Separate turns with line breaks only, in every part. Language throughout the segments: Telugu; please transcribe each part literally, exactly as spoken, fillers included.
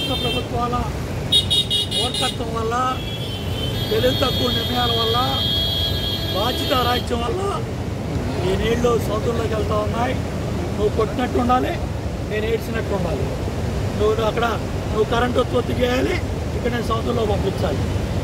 రాష్ట్ర ప్రభుత్వాల మూర్ఖత్వం వల్ల, తెలివి తక్కువ నిర్ణయాల వల్ల, బాధ్యత రాజ్యం వల్ల ఈ నీళ్లు సముద్రంలోకి వెళ్తూ ఉన్నాయి. నువ్వు కొట్టినట్టు ఉండాలి, నేను ఏడ్చినట్టు ఉండాలి. నువ్వు అక్కడ నువ్వు కరెంటు ఉత్పత్తి చేయాలి, ఇక్కడ నేను సముద్రంలో పంపించాలి.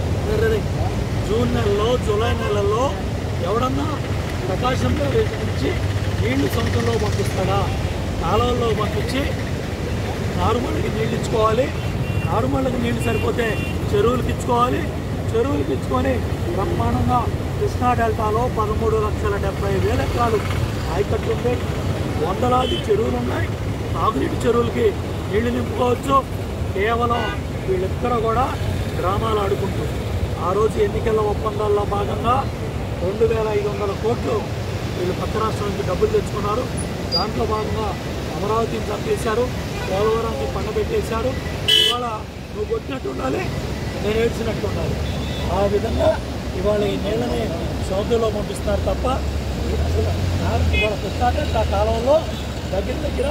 జూన్ నెలలో, జూలై నెలల్లో ఎవడన్నా ప్రకాశం నుంచి నీళ్లు సముద్రంలో పంపిస్తాడా? కాలువల్లో పంపించి నారుమళ్ళకి నీళ్ళు ఇచ్చుకోవాలి. నారుమళ్ళకి నీళ్లు సరిపోతే చెరువులకు ఇచ్చుకోవాలి. చెరువులకు ఇచ్చుకొని బ్రహ్మాండంగా కృష్ణా డెల్టాలో పదమూడు లక్షల డెబ్బై వేల ఎకరాలు ఆయకట్టు ఉంది. వందలాది చెరువులు ఉన్నాయి. తాగునీటి చెరువులకి నీళ్లు నింపుకోవచ్చు. కేవలం వీళ్ళిద్దరూ కూడా గ్రామాలు ఆడుకుంటూ ఆ రోజు ఎన్నికల ఒప్పందాల్లో భాగంగా రెండు వేల ఐదు వందల కోట్లు వీళ్ళు పక్క రాష్ట్రం నుంచి డబ్బులు తెచ్చుకున్నారు. దాంట్లో భాగంగా అమరావతిని చంపేశారు, పోలవరాన్ని పండబెట్టేశారు. ఇవాళ నువ్వు కొట్టినట్టు ఉండాలి, నేను ఏడ్చినట్టు ఉండాలి. ఆ విధంగా ఇవాళ ఈ నీళ్ళని సముద్రంలో పంపిస్తున్నారు తప్ప అసలు ఇవాళ కృష్ణాటెంట్ ఆ కాలంలో దగ్గర దగ్గర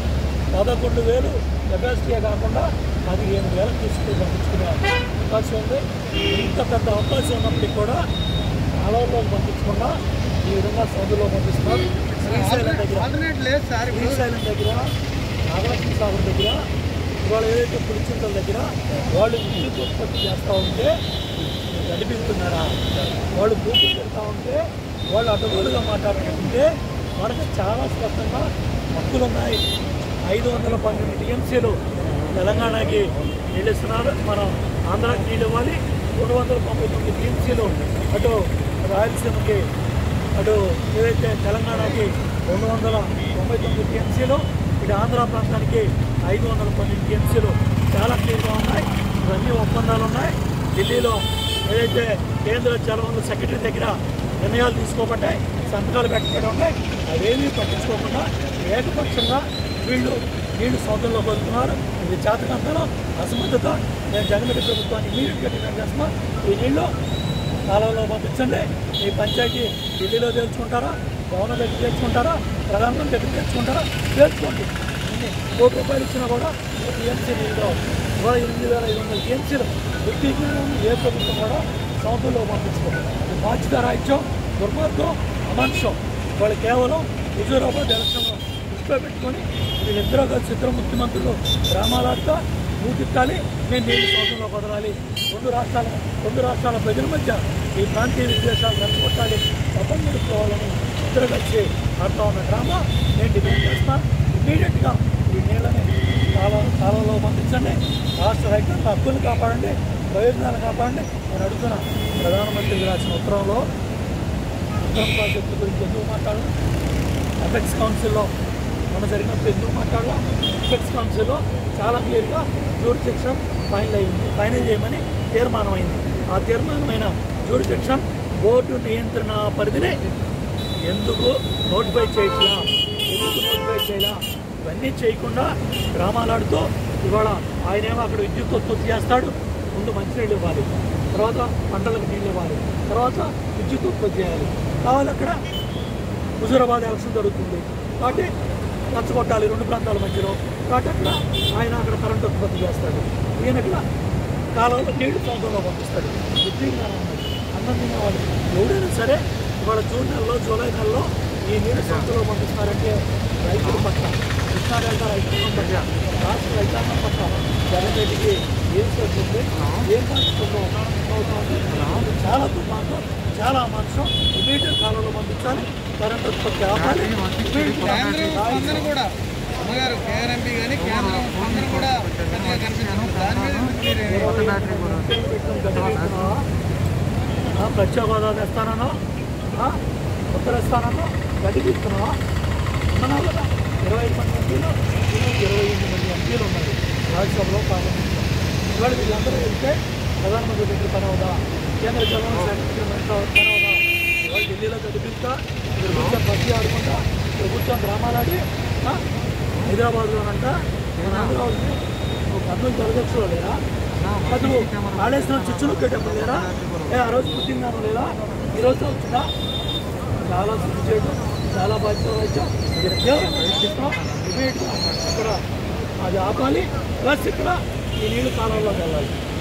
పదకొండు వేలు కెపాసిటీ కాకుండా పదిహేను వేలకు తీసుకుని పంపించుకునే అవకాశం ఉంది. ఇంత పెద్ద అవకాశం ఉన్నప్పటికీ కూడా కాలంలో పంపించకుండా ఈ విధంగా సముద్రంలో పంపిస్తున్నారు. శ్రీశైలం దగ్గర శ్రీశైలం దగ్గర నాగార్జున సాగర్ దగ్గర ఇవాళ ఏదైతే పులిచింతల దగ్గర వాళ్ళు విద్యుత్ ఉత్పత్తి చేస్తూ ఉంటే నడిపిస్తున్నారా? వాళ్ళు భూములు పెడతా ఉంటే వాళ్ళు అడ్డగోలుగా మాట్లాడుతుంటే మనకు చాలా స్పష్టంగా హక్కులు ఉన్నాయి. ఐదు వందల పన్నెండు టీఎంసీలు తెలంగాణకి నీళ్ళు ఇస్తున్నారు, మనం ఆంధ్రాకి నీళ్ళు ఇవ్వాలి. రెండు వందల తొంభై తొమ్మిది టీఎంసీలు అటు రాయలసీమకి, అటు ఏదైతే తెలంగాణకి రెండు వందల తొంభై తొమ్మిది టీఎంసీలు, ఇటు ఆంధ్ర ప్రాంతానికి ఐదు వందల పన్నెండు టీఎంసీలు చాలా క్లియర్గా ఉన్నాయి. ఇవన్నీ ఒప్పందాలు ఉన్నాయి. ఢిల్లీలో ఏదైతే కేంద్ర జలవనరుల సెక్రటరీ దగ్గర నిర్ణయాలు తీసుకోబడ్డాయి, సంతకాలు పెట్టబడి ఉన్నాయి. అవేమీ పట్టించుకోకుండా ఏకపక్షంగా వీళ్ళు నీళ్లు సముద్రంలో కొలుతున్నారు. ఇది చేతకంతనం, అసమర్థత. నేను జగన్మోహన్ ప్రభుత్వాన్ని ఇమీడియట్గా డిమాండ్ చేస్తున్నా. ఈ నీళ్లు కాలంలో పంపించండి. ఈ పంచాయతీ ఢిల్లీలో తేల్చుకుంటారా, గవర్నర్ దగ్గర తెచ్చుకుంటారా, ప్రధానమంత్రి దగ్గర తెచ్చుకుంటారా, తేల్చుకోండి. కోటి రూపాయలు ఇచ్చినా కూడా టీఎంసీ నీళ్ళు రావు. ఇవాళ ఎనిమిది వేల ఐదు వందల టీఎంసీలు వ్యక్తికి ఏ ప్రభుత్వం కూడా సముద్రంలో పంపించుకోండి. బాధ్యత రాహిత్యం, దుర్మార్గం, అమానుషం. వాళ్ళు కేవలం హుజూరాబాద్ ఎలక్షన్లో దృష్టిలో పెట్టుకొని వీళ్ళిద్దరూ కలిసి ఇద్దరు ముఖ్యమంత్రులు గ్రామాలతో ఊపిట్టాలి, నేను నీళ్ళు సముద్రంలో వదలాలి. రెండు రాష్ట్రాల రెండు రాష్ట్రాల ప్రజల మధ్య ఈ ప్రాంతీయ విద్వేషాలు రెచ్చగొట్టాలి, పబ్బం నడుపుకోవాలని ఇద్దరు కలిసి ఆడుతూ ఉన్న డ్రామా నేను డిమాండ్ చేస్తాను. ఇమీడియట్గా ఈ నీళ్ళని కాల కాలంలో పంపించండి. రాష్ట్ర రైతుల హక్కులు కాపాడండి, ప్రయోజనాలు కాపాడండి. నేను అడుగుతున్నా, ప్రధానమంత్రికి రాసిన ఉత్తరంలో ఉత్తరం ప్రాజెక్టు గురించి ఎందుకు మాట్లాడడం? ఎపెక్స్ కౌన్సిల్లో మన జరిగినప్పుడు ఎందుకు మాట్లాడడం? ఎపెక్స్ కౌన్సిల్లో చాలా క్లియర్గా జ్యూరిడిక్షన్ ఫైనల్ అయింది, ఫైనల్ చేయమని తీర్మానం అయింది. ఆ తీర్మానమైన జ్యూరిడిక్షన్ బోర్డు నియంత్రణ పరిధిని ఎందుకు నోటిఫై చేయట్లా, ఎందుకు నోటిఫై చేయాలా? ఇవన్నీ చేయకుండా గ్రామాలాడుతూ ఇవాళ ఆయనేమో అక్కడ విద్యుత్ ఉత్పత్తి చేస్తాడు. ముందు మంచినీళ్ళు ఇవ్వాలి, తర్వాత పంటలకు నీళ్ళు ఇవ్వాలి, తర్వాత విద్యుత్ ఉత్పత్తి చేయాలి. కావాలి అక్కడ హుజూరాబాద్ ఎలక్షన్ జరుగుతుంది కాబట్టి నచ్చగొట్టాలి రెండు ప్రాంతాల మధ్యలో. కాబట్టి అక్కడ ఆయన అక్కడ కరెంటు ఉత్పత్తి చేస్తాడు, ఈయన ఇక్కడ కాలంలో నీళ్లు సముద్రంలో పంపిస్తాడు. విద్యుత్ అన్నం తినేవాళ్ళు ఎవడైనా సరే ఇవాళ జూన్ నెలలో, జూలై నెలలో ఈ నీళ్ళు సముద్రంలో పంపిస్తున్నారంటే రైతుల పట్ల, కృష్ణా డెల్టా రైతాంగం పట్ల, రాష్ట్ర రైతాంగం పట్ల జగన్ రెడ్డికి ఏం చేస్తుంది, ఏం పంచుతుందో అవుతుంది. చాలా దుర్మార్గం, చాలా అమానుషం. ఇమీడియట్ కాలంలో పంపించాలి, కరెంట్ ఉత్పత్తి ఆపాలి.
కూడా అమ్మగారు కేఆర్ఎంపీ కానీ కేంద్రం అందరూ కూడా
ప్రత్యేక హోదా తెస్తానో, ఉత్తరిస్తానో గడ్డి తీసుకున్నావా? ఉన్నావు కదా, ఇరవై ఐదు మంది ఎంపీలు, ఇరవై ఎనిమిది మంది ఎంపీలు ఉన్నారు రాజ్యసభలో, పార్లమెంట్లో. ఇవాళ వీళ్ళందరూ వెళ్తే ప్రధానమంత్రి దగ్గర పని అవుదా, కేంద్ర జలవనరుల సెక్రటరీ పని అవుదా? ఇవాళ ఢిల్లీలో గడిపిస్తా, ఇక్కడ కూర్చొని బస్సు ఆడుకుంటా, ఇక్కడ కూర్చొని గ్రామాలాడి హైదరాబాద్లోనంట నేను ఆంధ్రబాబు ఒక కర్నూలు జలదక్షులు లేరా, అసలు కాళేశ్వరం చిచ్చులు పెట్టేప్పుడు లేరా, ఏ ఆ రోజు పుట్టిందాను లేదా, ఈరోజు వచ్చిందా? చాలా శుద్ధి చేయడం, చాలా బాధ్యత వహించాం. ఇక్కడ కేవలం ఇమీడియట్గా ఇక్కడ అది ఆపాలి. ప్లస్ ఇక్కడ ఈ ఈ నీళ్లు కాలంలోకి వెళ్ళాలి.